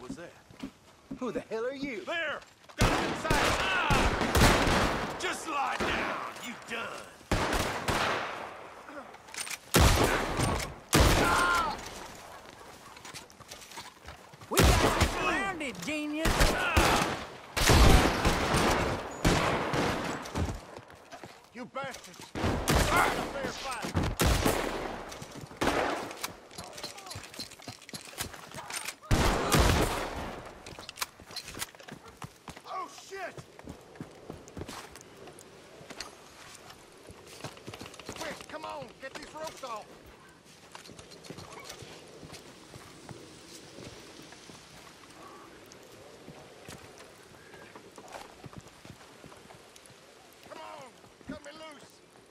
was that? Who the hell are you? There! Got him inside! Ah! Just lie down! You done! We got you surrounded, genius! You bastards! It's not a fair fight! Oh, shit! Quick, come on! Get these ropes off! Come on! Cut me loose!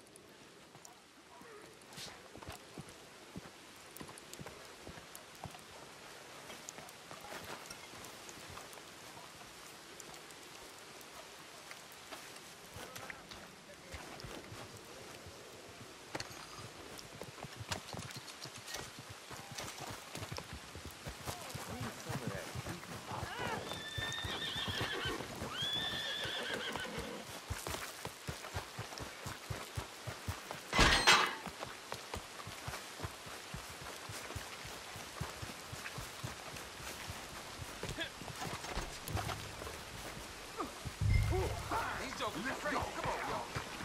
Let's go! Come on, y'all!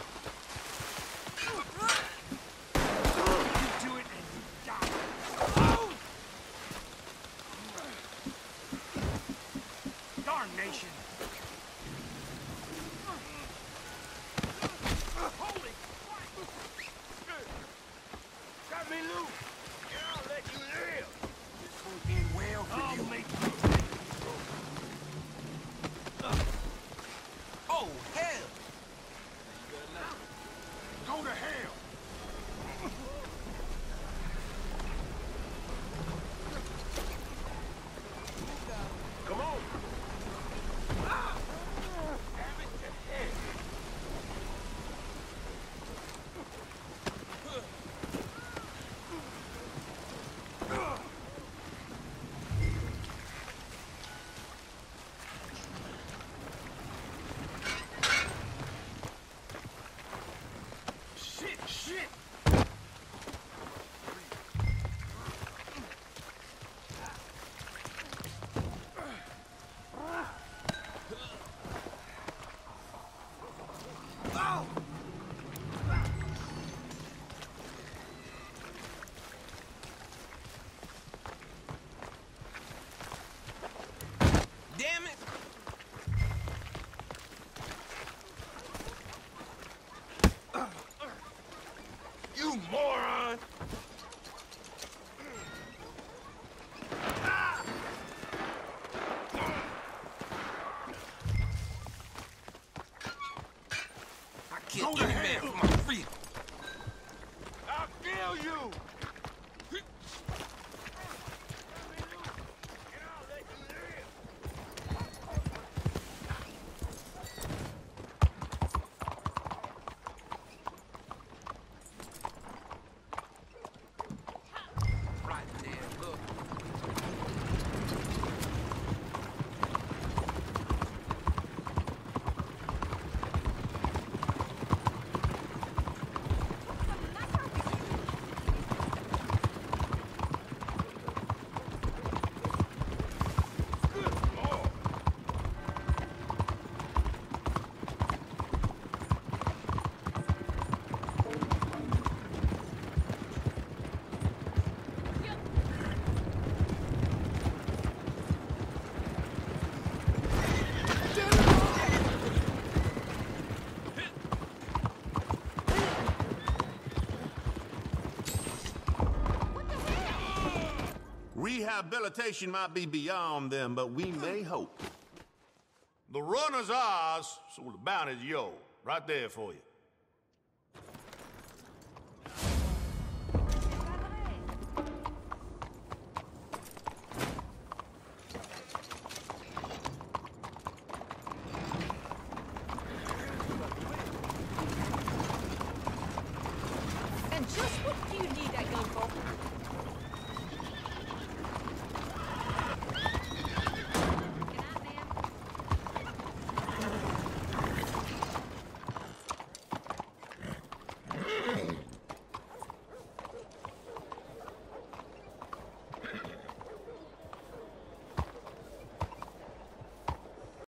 You do it and you die! Darnation! Holy crap! Got me loose! I'll let you live! This won't end well for you. I'll make you take it. Oh, hell! Go to hell! Come on! Ah! Have it to hell! Shit! Oh! Damn it! You moron! I killed any man for my freedom. I'll kill you! Right there, look. Good Lord. Rehabilitation might be beyond them, but we may hope. The runner's ours, so the bounty's yours. Right there for you. And just what do you need